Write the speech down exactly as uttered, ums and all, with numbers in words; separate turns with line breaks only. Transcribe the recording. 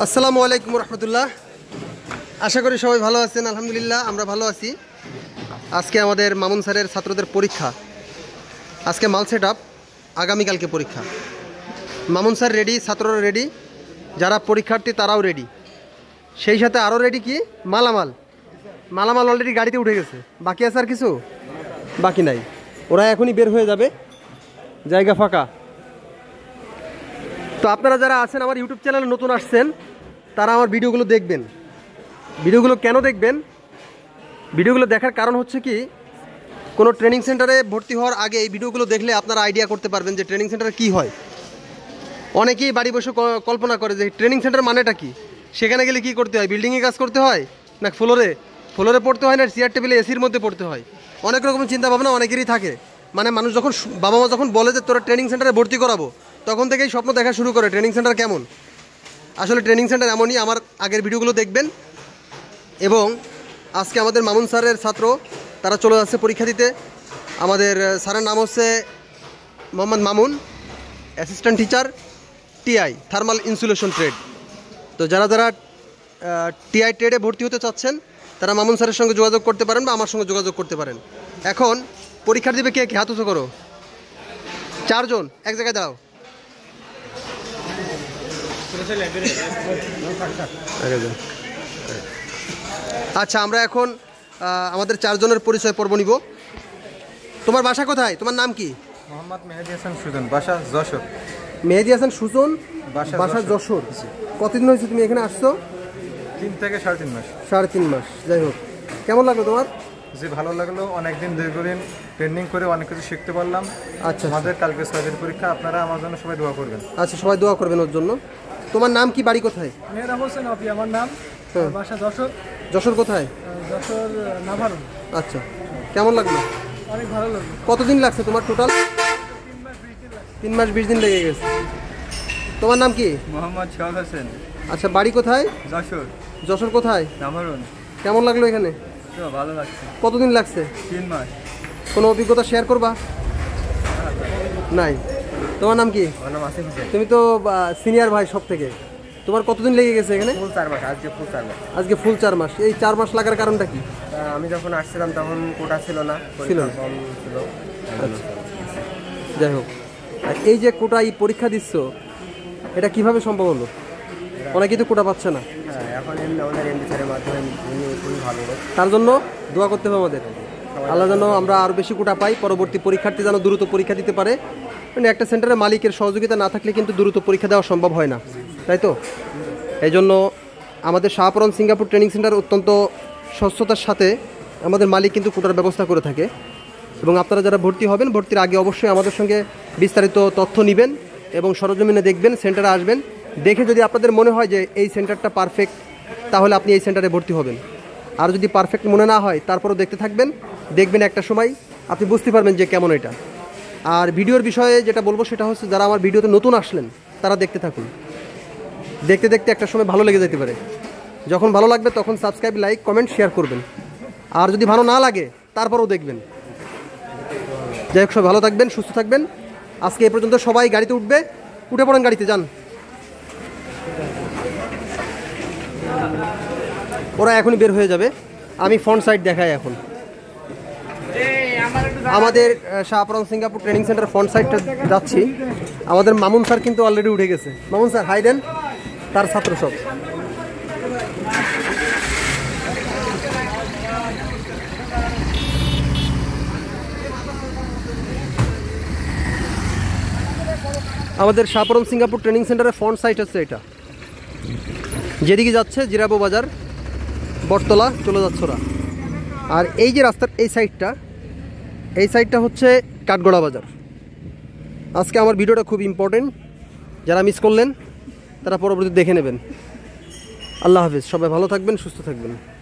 আসসালামু আলাইকুম রহমতুল্লাহ। আশা করি সবাই ভালো আছেন। আলহামদুলিল্লাহ আমরা ভালো আছি। আজকে আমাদের মামুন স্যারের ছাত্রদের পরীক্ষা। আজকে মাল সেট আপ, আগামীকালকে পরীক্ষা। মামুন স্যার রেডি, ছাত্ররা রেডি, যারা পরীক্ষার্থী তারাও রেডি। সেই সাথে আরও রেডি কি মালামাল মালামাল অলরেডি গাড়িতে উঠে গেছে। বাকি আছে আর কিছু? বাকি নাই। ওরা এখনই বের হয়ে যাবে, জায়গা ফাঁকা। তো আপনারা যারা আছেন আমার ইউটিউব চ্যানেলে নতুন আসছেন, তারা আমার ভিডিওগুলো দেখবেন। ভিডিওগুলো কেন দেখবেন? ভিডিওগুলো দেখার কারণ হচ্ছে কি, কোনো ট্রেনিং সেন্টারে ভর্তি হওয়ার আগে এই ভিডিওগুলো দেখলে আপনারা আইডিয়া করতে পারবেন যে ট্রেনিং সেন্টারে কী হয়। অনেকেই বাড়ি বসে কল্পনা করে যে ট্রেনিং সেন্টার মানেটা কি, সেখানে গেলে কী করতে হয়, বিল্ডিংয়ে কাজ করতে হয় না ফ্লোরে ফ্লোরে পড়তে হয় না চেয়ার টেবিলে এসির মধ্যে পড়তে হয়। অনেক রকম চিন্তাভাবনা অনেকেরই থাকে। মানে মানুষ যখন বাবা মা যখন বলে যে তোরা ট্রেনিং সেন্টারে ভর্তি করাবো, তখন থেকেই স্বপ্ন দেখা শুরু করে ট্রেনিং সেন্টার কেমন। আসলে ট্রেনিং সেন্টার এমনই। আমার আগের ভিডিওগুলো দেখবেন। এবং আজকে আমাদের মামুন স্যারের ছাত্র তারা চলে যাচ্ছে পরীক্ষা দিতে। আমাদের স্যারের নাম হচ্ছে Mohammad Mamun, assistant teacher, TI thermal insulation trade. তো যারা যারা টিআই ট্রেডে ভর্তি হতে চাচ্ছেন তারা মামুন স্যারের সঙ্গে যোগাযোগ করতে পারেন বা আমার সঙ্গে যোগাযোগ করতে পারেন। এখন পরীক্ষা দিবে কে কে? হাত উঁচু করো। চারজন এক জায়গায় দাও। আচ্ছা, আমরা এখন আমাদের চারজনের পরিচয় পর্ব নিব। তোমার বাসা কোথায়? তোমার নাম কি?
মোহাম্মদ মেহেদি হাসান সুজন, বাসা যশোর।
মেহেদি হাসান সুজন, বাসা যশোর। কতদিন হয়েছে তুমি এখানে আসছো?
তিন থেকে সাড়ে তিন মাস।
সাড়ে তিন মাস। যাই হোক, কেমন লাগলো তোমার?
যে ভালো লাগলো, অনেকদিন দীর্ঘদিন ট্রেনিং করে অনেক কিছু শিখতে পারলাম।
আচ্ছা,
আমাদের কালকে ছয়দিন পরীক্ষা, আপনারা আমার জন্য সবাই দোয়া করবেন।
আচ্ছা, সবাই দোয়া করবেন ওর জন্য। তোমার নাম কি, বাড়ি কোথায়?
মেহরাব হোসেন অপি আমার নাম, বাসা যশোর।
যশোর কোথায়?
যশোর নাভারণ।
আচ্ছা, কেমন লাগলো?
অনেক ভালো লাগলো।
কতদিন লাগছে তোমার টোটাল? তিন মাস বিশ দিন লেগে গেছে। তোমার নাম কি?
মোহাম্মদ শাহাদ হোসেন।
আচ্ছা, বাড়ি কোথায়?
যশোর।
যশোর কোথায়?
নাভারণ।
কেমন লাগলো এখানে?
ভালো লাগছে।
কতদিন লাগছে?
তিন মাস।
কোনো অভিজ্ঞতা শেয়ার করবা? নাই। তোমার নাম কি?
আমার নাম আসিফ হোসেন।
তুমি তো সিনিয়র ভাই সব থেকে। তোমার কতদিন লেগে গেছে এখানে?
ফুল চার মাস। আজকে ফুল চার মাস।
আজকে ফুল চার মাস। এই চার মাস লাগার কারণটা কি?
আমি যখন আসছিলাম তখন কোটা ছিল না,
ছিল না।
কম ছিল।
যাই হোক, আর এই যে কোটা এই পরীক্ষা দিচ্ছ, এটা কিভাবে সম্ভব হলো? অনেকেই তো কোটা পাচ্ছে না।
হ্যাঁ, এখন আমাদের এমডি স্যারের মাধ্যমে খুবই ভালো।
তার জন্য দোয়া করতে হবে আমাদের, আল্লাহ যেন আমরা আরও বেশি কোটা পাই, পরবর্তী পরীক্ষার্থী যেন দ্রুত পরীক্ষা দিতে পারে। মানে একটা সেন্টারে মালিকের সহযোগিতা না থাকলে কিন্তু দ্রুত পরীক্ষা দেওয়া সম্ভব হয় না, তাই তো? এই জন্য আমাদের শাহপুরন সিঙ্গাপুর ট্রেনিং সেন্টার অত্যন্ত স্বচ্ছতার সাথে আমাদের মালিক কিন্তু কোটার ব্যবস্থা করে থাকে। এবং আপনারা যারা ভর্তি হবেন, ভর্তির আগে অবশ্যই আমাদের সঙ্গে বিস্তারিত তথ্য নেবেন এবং সরজমিনে দেখবেন, সেন্টারে আসবেন। দেখে যদি আপনাদের মনে হয় যে এই সেন্টারটা পারফেক্ট, তাহলে আপনি এই সেন্টারে ভর্তি হবেন। আর যদি পারফেক্ট মনে না হয়, তারপরও দেখতে থাকবেন। দেখবেন একটা সময় আপনি বুঝতে পারবেন যে কেমন এটা। আর ভিডিওর বিষয়ে যেটা বলবো সেটা হচ্ছে, যারা আমার ভিডিওতে নতুন আসলেন তারা দেখতে থাকুন। দেখতে দেখতে একটা সময় ভালো লেগে যেতে পারে। যখন ভালো লাগবে তখন সাবস্ক্রাইব, লাইক, কমেন্ট, শেয়ার করবেন। আর যদি ভালো না লাগে তারপরেও দেখবেন। যাই হোক, সবাই ভালো থাকবেন, সুস্থ থাকবেন। আজকে এ পর্যন্ত। সবাই গাড়িতে উঠবে, উঠে পড়েন, গাড়িতে যান। ওরা এখনই বের হয়ে যাবে। আমি ফ্রন্ট সাইড দেখাই এখন। আমাদের Shahpuran Singapore training centre front সাইডটা যাচ্ছি। আমাদের মামুন স্যার কিন্তু অলরেডি উঠে গেছে। মামুন স্যার হাই দেন, তার ছাত্র সব। আমাদের শাহপুরন সিঙ্গাপুর ট্রেনিং সেন্টারের ফ্রন্ট সাইড হচ্ছে এটা। যেদিকে যাচ্ছে জিরাবো বাজার, বটতলা চলে যাচ্ছে ওরা। আর এই যে রাস্তার এই সাইডটা, এই সাইডটা হচ্ছে কাঠগড়া বাজার। আজকে আমার ভিডিওটা খুব ইম্পর্টেন্ট, যারা মিস করলেন তারা পরবর্তীতে দেখে নেবেন। আল্লাহ হাফেজ, সবাই ভালো থাকবেন, সুস্থ থাকবেন।